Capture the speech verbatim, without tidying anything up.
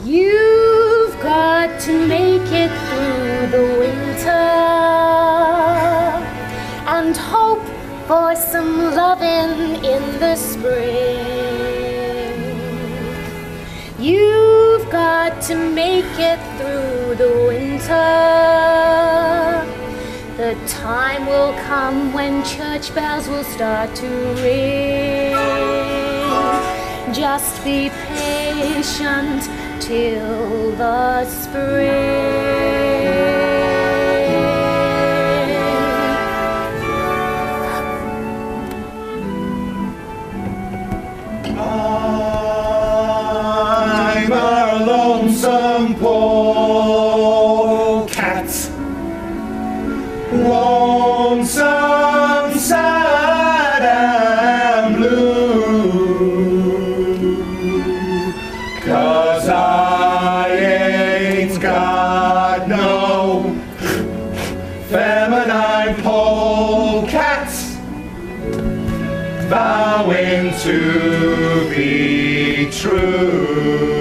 You've got to make it through the winter and hope for some loving in the spring. You've got to make it through the winter. The time will come when church bells will start to ring. Just be patient till the spring. I'm a lonesome polecat, lonesome, sad and blue, 'cause I ain't got no feminine polecat vowing to be true.